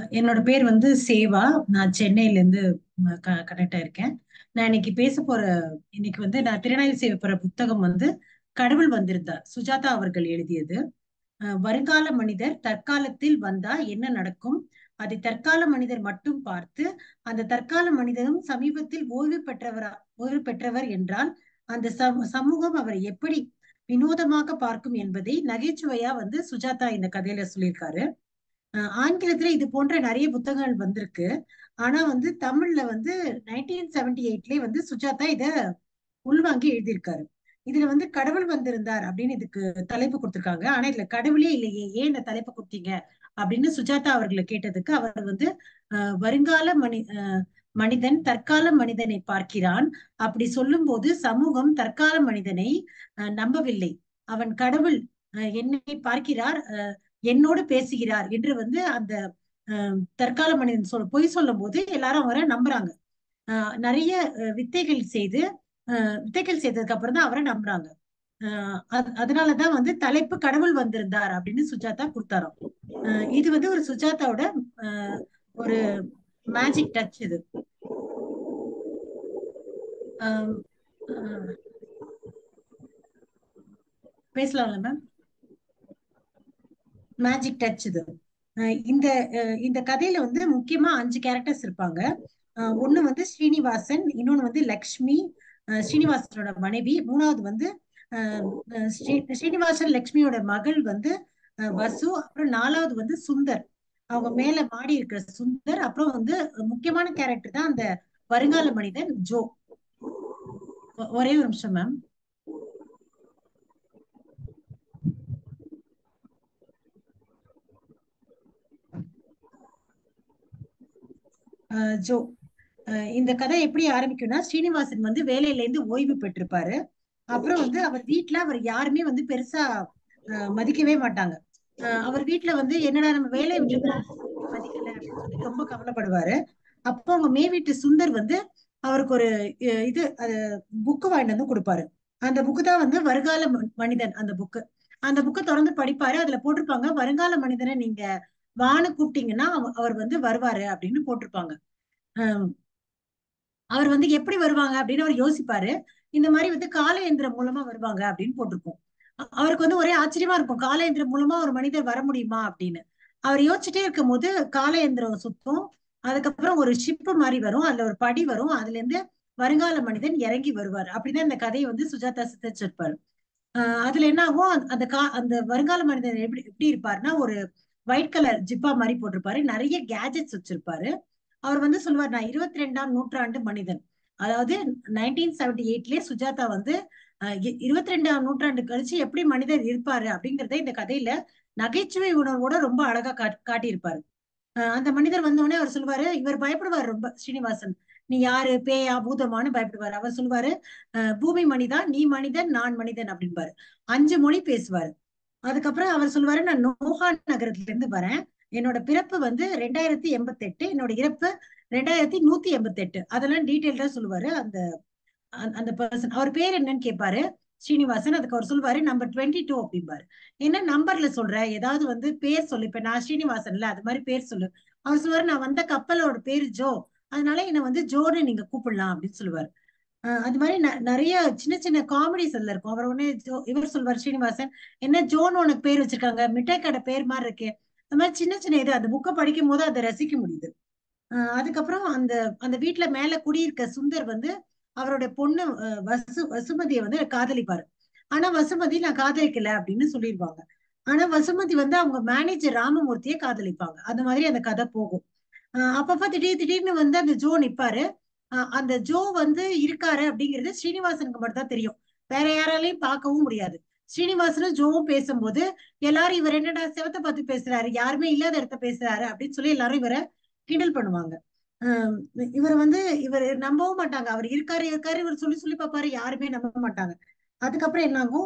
என்னோட பேர் வந்து சேவா. நான் சென்னையில இருந்து கனெக்ட் ஆயிருக்கேன். நான் இன்னைக்கு வந்து நான் திறனாய்வு செய்ய போற புத்தகம் வந்து கடவுள் வந்திருந்தார், சுஜாதா அவர்கள் எழுதியது. வருங்கால மனிதர் தற்காலத்தில் வந்தா என்ன நடக்கும், அதை தற்கால மனிதர் மட்டும் பார்த்து, அந்த தற்கால மனிதரும் சமீபத்தில் ஓய்வு பெற்றவர் என்றால் அந்த சமூகம் அவரை எப்படி வினோதமாக பார்க்கும் என்பதை நகைச்சுவையா வந்து சுஜாதா இந்த கதையில சொல்லியிருக்காரு. ஆங்கிலத்துல இது போன்ற நிறைய புத்தகங்கள் வந்திருக்கு. ஆனா வந்து தமிழ்ல வந்து 1978லயே வந்து சுஜாதா இத உள்வாங்கி எழுதியிருக்காரு. இதுல வந்து கடவுள் வந்திருந்தார் அப்படின்னு இதுக்கு தலைப்பு கொடுத்திருக்காங்க. ஆனா இதுல கடவுளே இல்லையே, ஏன் இந்த தலைப்பு கொடுத்தீங்க அப்படின்னு சுஜாதா அவர்களை கேட்டதுக்கு அவர் வந்து வருங்கால மனிதன் தற்கால மனிதனை பார்க்கிறான். அப்படி சொல்லும்போது சமூகம் தற்கால மனிதனை நம்பவில்லை. அவன் கடவுள் என்னை பார்க்கிறார், என்னோடு பேசுகிறார் என்று வந்து அந்த தற்கால மனிதன் பொய் சொல்லும் போது எல்லாரும் அவரை நம்புறாங்க. நிறைய வித்தைகள் செய்ததுக்கு அப்புறம் தான் அவரை நம்புறாங்க. அதனாலதான் வந்து தலைப்பு கடவுள் வந்திருந்தார் அப்படின்னு சுஜாதா கொடுத்தாராம். இது வந்து ஒரு சுஜாதாவோட ஒரு மேஜிக் டச் இது. ஆஹ் ஆஹ் பேசலாம்ல மேம்? மேஜிக் டச் இது. இந்த இந்த கதையில வந்து முக்கியமா 5 கேரக்டர்ஸ் இருப்பாங்க. ஒண்ணு வந்து ஸ்ரீனிவாசன், இன்னொன்னு வந்து லக்ஷ்மி, ஸ்ரீனிவாசனோட மனைவி, மூணாவது வந்து அஹ், ஸ்ரீனிவாசன் லக்ஷ்மியோட மகள் வந்து வசு, அப்புறம் நாலாவது வந்து சுந்தர், அவங்க மேல மாடி இருக்கிற சுந்தர், அப்புறம் வந்து முக்கியமான கேரக்டர் தான் அந்த வருங்கால மனிதன் ஜோ. ஒரே ஒரு நிமிஷம் மேம். ஜோ. இந்த கதை எப்படி ஆரம்பிக்கும்னா, ஸ்ரீனிவாசன் வந்து வேலையில இருந்து ஓய்வு பெற்றிருப்பாரு. அப்புறம் வந்து அவர் வீட்டுல அவர் யாருமே வந்து பெருசா மதிக்கவே மாட்டாங்க. அவர் வீட்டுல வந்து என்னடா நம்ம வேலையை விட்டுருக்கோம், மதிக்கல அப்படின்னு சொல்லி ரொம்ப கவலைப்படுவாரு. அப்போ அவங்க மே வீட்டு சுந்தர் வந்து அவருக்கு ஒரு இது புக்கு வாங்கிட்டு வந்து கொடுப்பாரு. அந்த புக்கு தான் வந்து வருங்கால மனிதன். அந்த புக்கை தொடர்ந்து படிப்பாரு. அதுல போட்டிருப்பாங்க, வருங்கால மனிதனை நீங்க வான்னு கூப்பிட்டீங்கன்னா அவர் வந்து வருவாரு அப்படின்னு போட்டிருப்பாங்க. அஹ் அவர் வந்து எப்படி வருவாங்க அப்படின்னு அவர் யோசிப்பாரு. இந்த மாதிரி வந்து கால எந்திரம் மூலமா வருவாங்க அப்படின்னு போட்டிருக்கோம். அவருக்கு வந்து ஒரே ஆச்சரியமா இருக்கும், கால எந்திரம் மூலமா ஒரு மனிதர் வர முடியுமா அப்படின்னு. அவர் யோசிச்சுட்டே இருக்கும் போது கால எந்திரம் சுத்தும். அதுக்கப்புறம் ஒரு ஷிப் மாதிரி வரும், அதுல ஒரு படி வரும், அதுல இருந்து வருங்கால மனிதன் இறங்கி வருவார். அப்படிதான் இந்த கதையை வந்து சுஜாதா சித்தரிச்சிருப்பாரு. அதுல என்ன ஆகும், அந்த வருங்கால மனிதன் எப்படி எப்படி இருப்பாருன்னா, ஒரு ஒயிட் கலர் ஜிப்பா மாதிரி போட்டிருப்பாரு, நிறைய கேஜெட்ஸ் வச்சிருப்பாரு. அவர் வந்து சொல்லுவார், நான் 22ஆம் நூற்றாண்டு மனிதன். அதாவது 1978லயே சுஜாதா வந்து 22ஆம் நூற்றாண்டு கழிச்சு எப்படி மனிதர் இருப்பாரு அப்படிங்கறத இந்த கதையில நகைச்சுவை உணர்வோட ரொம்ப அழகா காட்டியிருப்பாரு. அந்த மனிதர் வந்தோடனே அவர் சொல்லுவாரு, இவர் பயப்படுவார் ரொம்ப, ஸ்ரீனிவாசன். நீ யாரு, பேயா பூதமான்னு பயப்படுவாரு. அவர் சொல்லுவாரு, பூமி மனிதா, நீ மனிதன் நான் மனிதன் அப்படின்பாரு. 5 மொழி பேசுவாரு. அதுக்கப்புறம் அவர் சொல்லுவாரு, நான் நோஹா நகரத்துல இருந்து வரேன். என்னோட பிறப்பு வந்து 2088, என்னோட இறப்பு 2188. அதெல்லாம் டீட்டெயில்டா சொல்லுவாரு. அந்த பர்சன் அவர் பேர் என்னன்னு கேட்பாரு ஸ்ரீனிவாசன். அதுக்கு அவர் சொல்லுவாரு, நம்பர் 22 அப்படிம்பாரு. என்ன நம்பர்ல சொல்ற, ஏதாவது வந்து பேர் சொல்லு, இப்ப நான் ஸ்ரீனிவாசன்ல அது மாதிரி பேர் சொல்லு. அவர் சொல்லுவாரு, நான் வந்த கப்பலோட பேரு ஜோ, அதனால என்ன வந்து ஜோன்னு நீங்க கூப்பிடலாம் அப்படின்னு சொல்லுவாரு. அது மாதிரி நிறைய சின்ன சின்ன காமெடிஸ் அதுல இருக்கும். அவர் உடனே இவர் சொல்வார் ஸ்ரீனிவாசன், என்ன ஜோன்னு உனக்கு பேர் வச்சிருக்காங்க, மிட்டாய் கடை பேர் மாதிரி இருக்கு. அந்த மாதிரி சின்ன சின்ன இது அந்த புக்கை படிக்கும் போது அதை ரசிக்க முடியுது. அதுக்கப்புறம் அந்த அந்த வீட்டுல மேல குடியிருக்க சுந்தர் வந்து அவரோட பொண்ணு வசுமதியை வந்து காதலிப்பாரு. ஆனா வசுமதி நான் காதலிக்கல அப்படின்னு சொல்லிடுவாங்க. ஆனா வசுமதி வந்து அவங்க மேனேஜர் ராமமூர்த்தியை காதலிப்பாங்க. அந்த மாதிரி அந்த கதை போகும். அப்பப்ப திடீர்னு வந்து அந்த ஜோ நிப்பாரு. அந்த ஜோ வந்து இருக்காரு அப்படிங்கிறது ஸ்ரீனிவாசனுக்கு மட்டும் தான் தெரியும். வேற யாராலையும் பார்க்கவும் முடியாது. ஸ்ரீனிவாசனும் ஜோவும் பேசும்போது எல்லாரும், இவர் என்னடா செவத்தை பார்த்து பேசுறாரு, யாருமே இல்லாத இடத்த பேசுறாரு அப்படின்னு சொல்லி எல்லாரும் இவரை கிண்டல் பண்ணுவாங்க. ஆஹ் இவர் வந்து இவர் நம்பவும் மாட்டாங்க. அவர் இருக்காரு இருக்காரு இவர் சொல்லி சொல்லி பார்ப்பாரு, யாருமே நம்ப மாட்டாங்க. அதுக்கப்புறம் என்ன ஆகும்,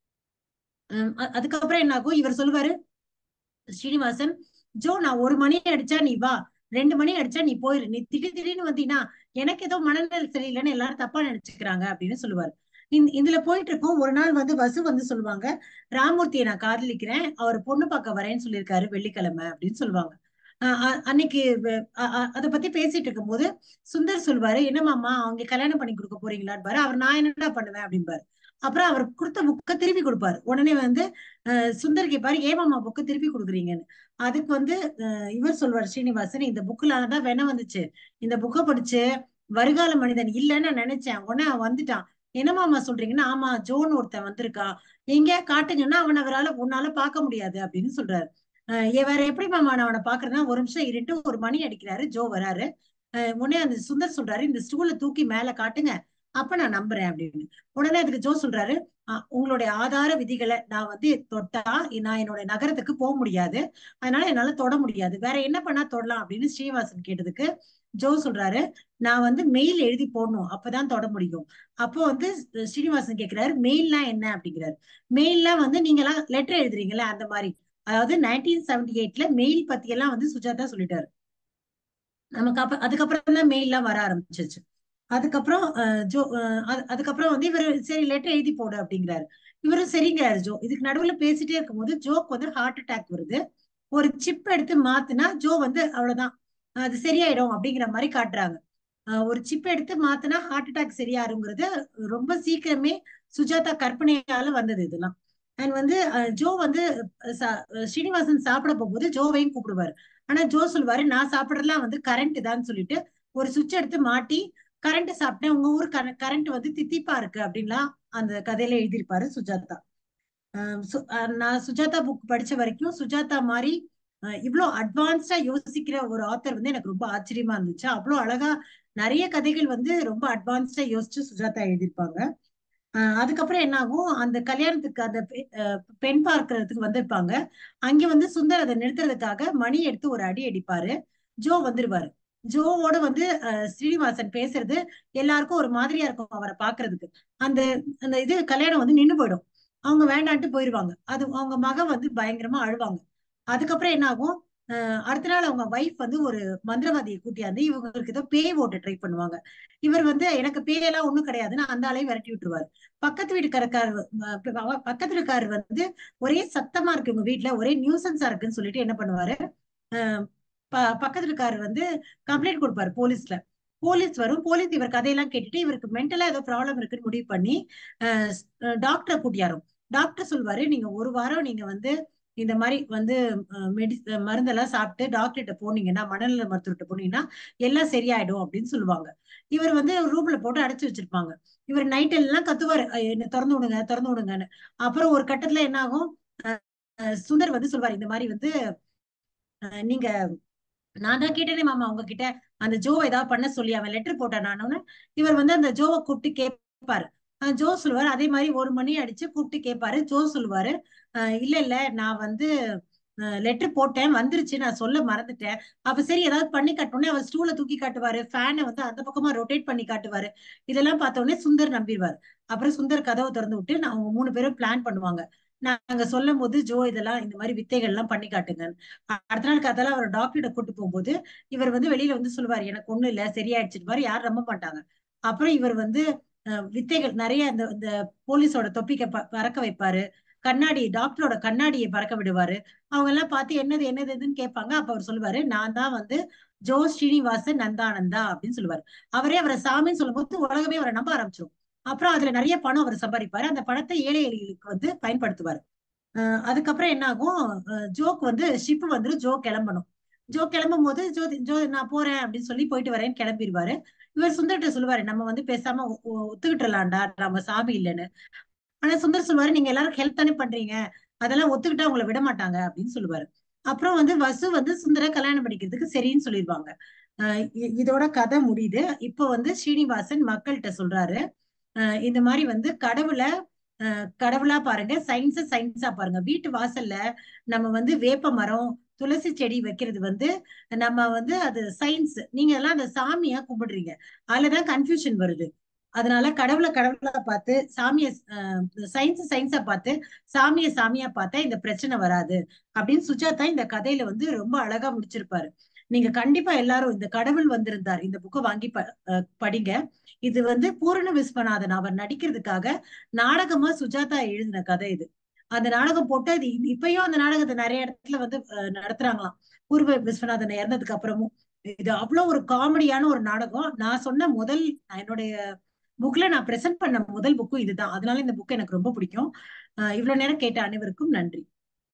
இவர் சொல்லுவாரு ஸ்ரீனிவாசன், ஜோ நான் 1 மணி அடிச்சா நீ வா, 2 மணி அடிச்சா நீ போயிரு, நீ திடீர்னு வந்தீங்கன்னா எனக்கு ஏதோ மனநிலை சரியில்லைன்னு எல்லாரும் தப்பா நினைச்சுக்கிறாங்க அப்படின்னு சொல்லுவாரு. இதுல போயிட்டு இருக்கோம். ஒரு நாள் வந்து வசு வந்து சொல்லுவாங்க, ராமூர்த்தியை நான் காதலிக்கிறேன், அவர் பொண்ணு பார்க்க வரேன்னு சொல்லியிருக்காரு வெள்ளிக்கிழமை அப்படின்னு சொல்லுவாங்க. அன்னைக்கு அத பத்தி பேசிட்டு இருக்கும்போது சுந்தர் சொல்வாரு, என்னமாமா அவங்க கல்யாணம் பண்ணி கொடுக்க போறீங்களான்னு பாரு. அவர் நான் என்னடா பண்ணுவேன் அப்படிம்பாரு. அப்புறம் அவர் கொடுத்த புக்க திருப்பி கொடுப்பாரு. உடனே வந்து சுந்தர் கேட்பாரு, ஏமாமா புக்க திருப்பி கொடுக்குறீங்கன்னு. அதுக்கு வந்து இவர் சொல்வார் ஸ்ரீனிவாசன், இந்த புக்குலாதான் வேணா வந்துச்சு. இந்த புக்க படிச்சு வருகால மனிதன் இல்லைன்னு நான் நினைச்சேன். உடனே அவன் வந்துட்டான். என்னமாமா சொல்றீங்கன்னா, ஆமா ஜோன் ஒருத்தன் வந்திருக்கான். எங்க காட்டுங்கன்னா அவன் அவரால உன்னால பார்க்க முடியாது அப்படின்னு சொல்றாரு. வேற எப்படி மாமா நான் அவனை பாக்குறேன்னா, ஒரு நிமிஷம் இருட்டு, ஒரு மணி அடிக்கிறாரு, ஜோ வராரு. உடனே அந்த சுந்தர் சொல்றாரு, இந்த ஸ்டூலை தூக்கி மேல காட்டுங்க, அப்ப நான் நம்புறேன் அப்படின்னு. உடனே அதுக்கு ஜோ சொல்றாரு, உங்களுடைய ஆதார விதிகளை நான் வந்து தொட்டா நான் என்னோட நகரத்துக்கு போக முடியாது, அதனால என்னால தொட முடியாது, வேற என்ன பண்ணா தொடலாம் அப்படின்னு ஸ்ரீனிவாசன் கேட்டதுக்கு ஜோ சொல்றாரு, நான் வந்து மெயில் எழுதி போடணும், அப்பதான் தொட முடியும். அப்போ வந்து ஸ்ரீனிவாசன் கேக்குறாரு, மெயில்லாம் என்ன அப்படிங்கிறாரு. மெயில்லாம் வந்து நீங்க எல்லாம் லெட்டர் எழுதுறீங்களா அந்த மாதிரி. அதாவது 1978ல மெயில் பத்தி எல்லாம் வந்து சுஜாதா சொல்லிட்டாரு. நமக்கு அதுக்கப்புறம் தான் மெயில் எல்லாம் வர ஆரம்பிச்சிச்சு. அதுக்கப்புறம் அதுக்கப்புறம் வந்து இவரு சரி லெட்டர் எழுதி போடு அப்படிங்கிறாரு. இவரும் சரிங்கிறாரு ஜோ. இதுக்கு நடுவுல பேசிட்டே இருக்கும்போது ஜோக்கு வந்து ஹார்ட் அட்டாக் வருது. ஒரு சிப் எடுத்து மாத்துனா ஜோ வந்து அவ்வளவுதான், அது சரியாயிடும் அப்படிங்கிற மாதிரி காட்டுறாங்க. ஒரு சிப் எடுத்து மாத்தினா ஹார்ட் அட்டாக் சரியாருங்கிறது ரொம்ப சீக்கிரமே சுஜாதா கற்பனையால வந்தது இதெல்லாம். அண்ட் வந்து ஜோ வந்து ஸ்ரீனிவாசன் சாப்பிட போகும்போது ஜோவையும் கூப்பிடுவாரு. ஆனா ஜோ சொல்லுவாரு, நான் சாப்பிடறதுலாம் வந்து கரண்ட் தான் சொல்லிட்டு ஒரு சுவிட்ச் எடுத்து மாட்டி கரண்ட் சாப்பிட்டேன், உங்க ஊர் கரண்ட் வந்து தித்திப்பா இருக்கு அப்படின்லாம் அந்த கதையில எழுதியிருப்பாரு சுஜாதா. நான் சுஜாதா புக் படிச்ச வரைக்கும் சுஜாதா மாதிரி இவ்வளோ அட்வான்ஸ்டா யோசிக்கிற ஒரு ஆத்தர் வந்து எனக்கு ரொம்ப ஆச்சரியமா இருந்துச்சு. அவ்வளோ அழகா நிறைய கதைகள் வந்து ரொம்ப அட்வான்ஸ்டா யோசிச்சு சுஜாதா எழுதியிருப்பாங்க. அதுக்கப்புறம் என்ன ஆகும், அந்த கல்யாணத்துக்கு அந்த பெண் பார்க்கறதுக்கு வந்திருப்பாங்க. அங்க வந்து சுந்தர் அதை நிறுத்துறதுக்காக மணி எடுத்து ஒரு அடி அடிப்பாரு. ஜோ வந்துருவாரு. ஜோவோட வந்து ஸ்ரீனிவாசன் பேசுறது எல்லாருக்கும் ஒரு மாதிரியா இருக்கும் அவரை பாக்குறதுக்கு. அந்த அந்த இது கல்யாணம் வந்து நின்னு போயிடும். அவங்க வேண்டான்ட்டு போயிருவாங்க. அது அவங்க மகன் வந்து பயங்கரமா அழுவாங்க. அதுக்கப்புறம் என்ன ஆகும், அடுத்த நாள் அவங்க வைஃப் வந்து ஒரு மந்திரவாதியை கூட்டியாந்து இவங்களுக்கு ஏதோ பேய் ஓட்ட ட்ரை பண்ணுவாங்க. இவர் வந்து எனக்கு பேயெல்லாம் ஒண்ணும் கிடையாதுன்னு அந்த ஆளையும் விரட்டி விட்டுருவாரு. பக்கத்து வீட்டுக்காரர் பக்கத்து வீட்டுக்காரர் வந்து ஒரே சத்தமா இருக்கு உங்க வீட்டுல, ஒரே நியூசன்ஸா இருக்குன்னு சொல்லிட்டு என்ன பண்ணுவாரு, அஹ் பக்கத்து வீட்டுக்காரர் வந்து கம்ப்ளைண்ட் கொடுப்பாரு போலீஸ்ல. போலீஸ் வரும். போலீஸ் இவர் கதையெல்லாம் கேட்டுட்டு இவருக்கு மென்டலா ஏதோ ப்ராப்ளம் இருக்குன்னு முடிவு பண்ணி டாக்டரை கூட்டியாரும். டாக்டர் சொல்வாரு, நீங்க ஒரு வாரம் நீங்க வந்து இந்த மாதிரி வந்து மருந்தெல்லாம் சாப்பிட்டு டாக்டர்கிட்ட போனீங்கன்னா, மனநல மருத்துவர்கிட்ட போனீங்கன்னா எல்லாம் சரியாயிடும் அப்படின்னு சொல்லுவாங்க. இவர் வந்து ரூம்ல போட்டு அடைச்சு வச்சிருப்பாங்க. இவர் நைட் எல்லாம் கத்துவாரு, என்ன திறந்து விடுங்க திறந்து விடுங்கன்னு. அப்புறம் ஒரு கட்டத்துல என்ன ஆகும், சுந்தர் வந்து சொல்வாரு, இந்த மாதிரி வந்து நீங்க, நான் தான் கேட்டேனே மாமா உங்ககிட்ட, அந்த ஜோவை ஏதாவது பண்ண சொல்லி அவன் லெட்டர் போட்டான் நானு. இவர் வந்து அந்த ஜோவை கூப்பிட்டு கேட்பாரு. ஜோ சொல்லுவாரு, அதே மாதிரி ஒரு மணி அடிச்சு கூப்பிட்டு கேட்பாரு. ஜோ சொல்லுவாரு, இல்ல இல்ல நான் வந்து லெட்டர் போட்டேன் வந்துருச்சு, நான் சொல்ல மறந்துட்டேன். அப்ப சரி ஏதாவது பண்ணி காட்டணும்னே அவர் ஸ்டூல தூக்கி காட்டுவாரு, ஃபேனை வந்து அந்த பக்கமா ரொட்டேட் பண்ணி காட்டுவாரு. இதெல்லாம் பார்த்த உடனே சுந்தர் நம்பிடுவாரு. அப்புறம் சுந்தர் கதவை திறந்து விட்டு அவங்க 3 பேரும் பிளான் பண்ணுவாங்க. நாங்க சொல்லும் போது ஜோ இதெல்லாம் இந்த மாதிரி வித்தைகள் எல்லாம் பண்ணி காட்டுங்க. அடுத்த நாள் காத்தால அவர் டாக்டர்கிட்ட கூட்டு போகும்போது இவர் வந்து வெளியில வந்து சொல்லுவாரு, எனக்கு ஒண்ணும் இல்ல சரியாயிடுச்சு மாதிரி, யாரும் நம்ப மாட்டாங்க. அப்புறம் இவர் வந்து வித்தைகள் நிறைய இந்த போலீஸோட தொப்பிக்க பறக்க வைப்பாரு, கண்ணாடி டாக்டரோட கண்ணாடியை பறக்க விடுவாரு. அவங்க எல்லாம் பார்த்து என்னது என்னதுன்னு கேட்பாங்க. அப்ப அவர் சொல்லுவாரு, நான் தான் வந்து ஜோ ஸ்ரீனிவாசன் நந்தானந்தா அப்படின்னு சொல்லுவாரு. அவரே அவரை சாமின்னு சொல்லும் போது உலகமே அவரை நம்ப ஆரம்பிச்சிடும். அப்புறம் அதுல நிறைய பணம் அவர் சம்பாதிப்பாரு. அந்த பணத்தை ஏழை எளிகளுக்கு வந்து பயன்படுத்துவார். அதுக்கப்புறம் என்ன ஆகும், ஜோக்கு வந்து ஷிப் வந்து ஜோ கிளம்பணும். ஜோ கிளம்பும் போது ஜோ ஜோ நான் போறேன் அப்படின்னு சொல்லி போயிட்டு வரேன்னு கிளம்பிடுவாரு. இவர் சுந்தர்கிட்ட சொல்லுவாரு, நம்ம வந்து பேசாம ஒத்துக்கிட்டுலாம்டா, நம்ம சாமி இல்லைன்னு. ஆனா சுந்தர் சொல்லுவாரு, நீங்க எல்லாரும் ஹெல்ப் தானே பண்றீங்க, அதெல்லாம் ஒத்துக்கிட்டா உங்களை விட மாட்டாங்க அப்படின்னு சொல்லுவாரு. அப்புறம் வந்து வசு வந்து சுந்தர கல்யாணம் பண்ணிக்கிறதுக்கு சரின்னு சொல்லிடுவாங்க. இதோட கதை முடியுது. இப்போ வந்து ஸ்ரீனிவாசன் மக்கள்கிட்ட சொல்றாரு, இந்த மாதிரி வந்து கடவுளா பாருங்க, சயின்ஸ சயின்ஸா பாருங்க. வீட்டு வாசல்ல நம்ம வந்து வேப்ப மரம், துளசி செடி வைக்கிறது வந்து நம்ம வந்து அது சயின்ஸ், நீங்க எல்லாம் அந்த சாமியா கும்பிடுறீங்க, அதுலதான் கன்ஃபியூஷன் வருது. அதனால கடவுளை கடவுளா பார்த்து சாமிய சயின்ஸ் சயின்ஸா பார்த்து சாமிய சாமியா பார்த்தா இந்த பிரச்சனை வராது அப்படின்னு சுஜாதா இந்த கதையில வந்து ரொம்ப அழகா முடிச்சிருப்பாரு. நீங்க கண்டிப்பா எல்லாரும் இந்த கடவுள் வந்திருந்தார் இந்த புக்கை வாங்கி படிங்க. இது வந்து பூரண விஸ்வநாதன் அவர் நடிக்கிறதுக்காக நாடகமா சுஜாதா எழுதின கதை இது. அந்த நாடகம் போட்டு அது இப்பயும் அந்த நாடகத்தை நிறைய இடத்துல வந்து நடத்துறாங்களாம். பூர்வ விஸ்வநாதன் இறந்ததுக்கு அப்புறமும். இது அவ்வளவு ஒரு காமெடியான ஒரு நாடகம். நான் சொன்ன என்னுடைய புக்ல நான் பிரசன்ட் பண்ண முதல் புக்கும் இதுதான். அதனால இந்த புக் எனக்கு ரொம்ப பிடிக்கும். இவ்வளவு நேரம் கேட்ட அனைவருக்கும் நன்றி.